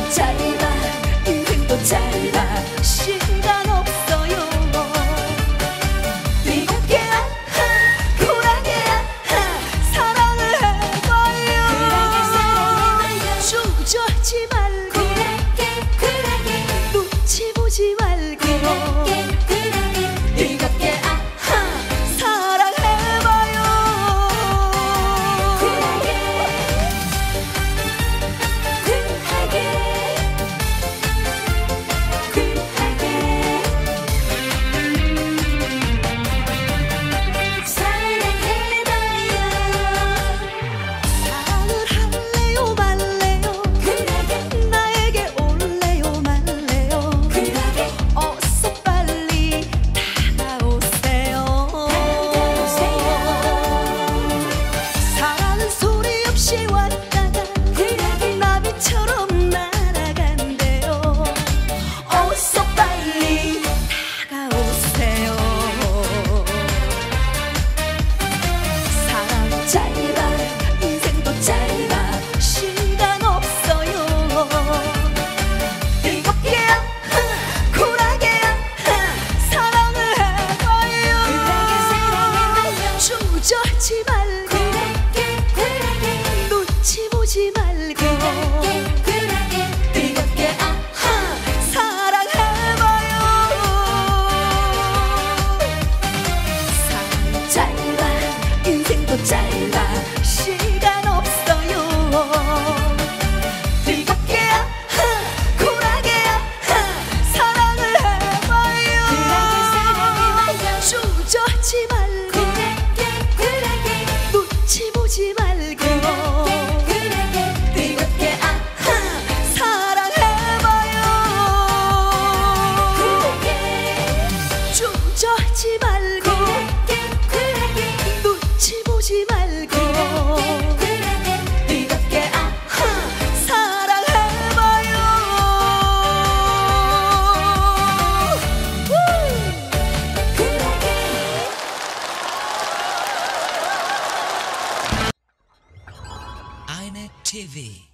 짧아 인생도 짧아 시간 없어요 뜨겁게 아하 쿨하게 아하 사랑을 해봐요 주저하지 말고 쿨하게 눈치 보지 말고 뜨겁게 아하 사랑해봐요 짧아 인생도 짧아 시간 없어요 뜨겁게 아하 쿨하게 아하 사랑을 해봐요 주저하지 말고 눈치 보지 말고 뜨겁게 아하 사랑해봐요 사랑 짧아 인생도 짧아 시간 없어요 뜨겁게 아하 쿨하게 아하 사랑을 해봐요 주저하지 말고 눈치 보지 말고 뜨겁게 아하 사랑해봐요 주저하지 말고 눈치 보지 말고 뜨겁게 아하 사랑해봐요 iNet TV